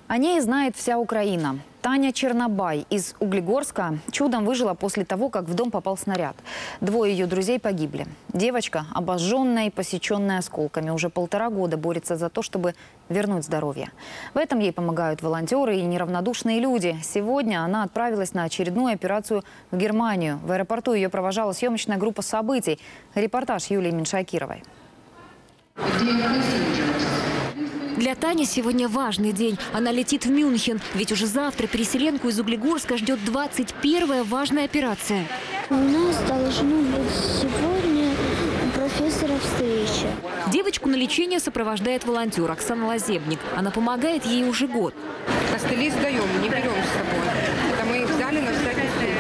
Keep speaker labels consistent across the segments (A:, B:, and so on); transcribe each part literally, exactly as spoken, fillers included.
A: О ней знает вся Украина. Таня Чернобай из Углегорска чудом выжила после того, как в дом попал снаряд. Двое ее друзей погибли. Девочка, обожженная и посеченная осколками, уже полтора года борется за то, чтобы вернуть здоровье. В этом ей помогают волонтеры и неравнодушные люди. Сегодня она отправилась на очередную операцию в Германию. В аэропорту ее провожала съемочная группа событий. Репортаж Юлии Меньшакировой.
B: Для Тани сегодня важный день. Она летит в Мюнхен, ведь уже завтра переселенку из Углегорска ждет двадцать первая важная операция.
C: У нас должно быть сегодня у профессора встреча.
B: Девочку на лечение сопровождает волонтер Оксана Лазебник. Она помогает ей уже год.
D: Костыли сдаем, не берем с собой. Это мы их взяли на всякий случай.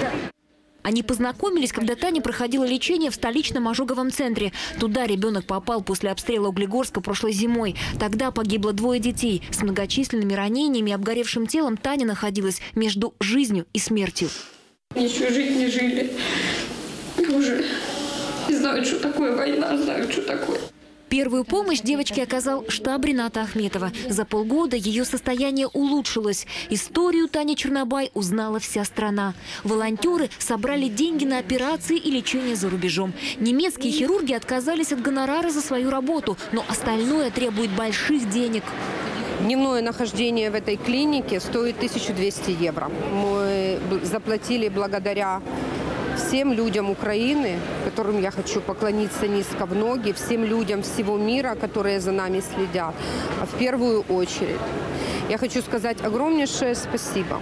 B: Они познакомились, когда Таня проходила лечение в столичном ожоговом центре. Туда ребенок попал после обстрела Углегорска прошлой зимой. Тогда погибло двое детей. С многочисленными ранениями и обгоревшим телом Таня находилась между жизнью и смертью.
E: Еще жить не жили. Я уже не знаю, что такое война, знаю, что такое.
B: Первую помощь девочке оказал штаб Рената Ахметова. За полгода ее состояние улучшилось. Историю Тани Чернобай узнала вся страна. Волонтеры собрали деньги на операции и лечение за рубежом. Немецкие хирурги отказались от гонорара за свою работу, но остальное требует больших денег.
D: Дневное нахождение в этой клинике стоит тысячу двести евро. Мы заплатили благодаря всем людям Украины, которым я хочу поклониться низко в ноги, всем людям всего мира, которые за нами следят. А в первую очередь я хочу сказать огромнейшее спасибо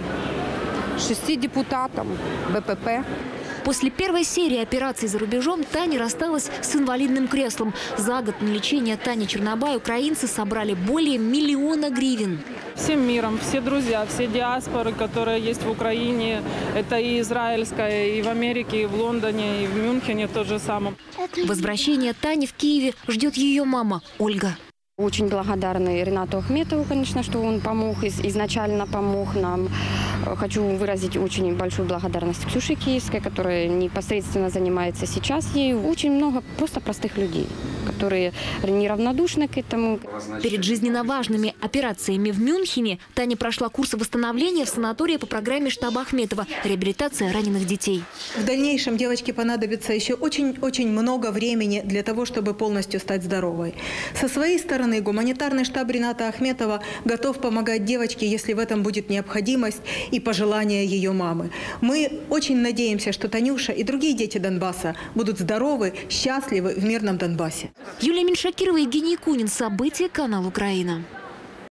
D: шести депутатам бэ пэ пэ.
B: После первой серии операций за рубежом Таня рассталась с инвалидным креслом. За год на лечение Тани Чернобай украинцы собрали более миллиона гривен.
F: Всем миром, все друзья, все диаспоры, которые есть в Украине, это и израильская, и в Америке, и в Лондоне, и в Мюнхене то же самое.
B: Возвращение Тани в Киеве ждет ее мама Ольга.
G: Очень благодарны Ренату Ахметову, конечно, что он помог, изначально помог нам. Хочу выразить очень большую благодарность Ксюше Киевской, которая непосредственно занимается сейчас ею. Очень много просто простых людей, которые неравнодушны к этому.
B: Перед жизненно важными операциями в Мюнхене Таня прошла курсы восстановления в санатории по программе штаба Ахметова «Реабилитация раненых детей».
H: В дальнейшем девочке понадобится еще очень-очень много времени для того, чтобы полностью стать здоровой. Со своей стороны гуманитарный штаб Рената Ахметова готов помогать девочке, если в этом будет необходимость и пожелания ее мамы. Мы очень надеемся, что Танюша и другие дети Донбасса будут здоровы, счастливы в мирном Донбассе.
B: Юлия Меньшакирова, Евгений Кунин. События, канал Украина.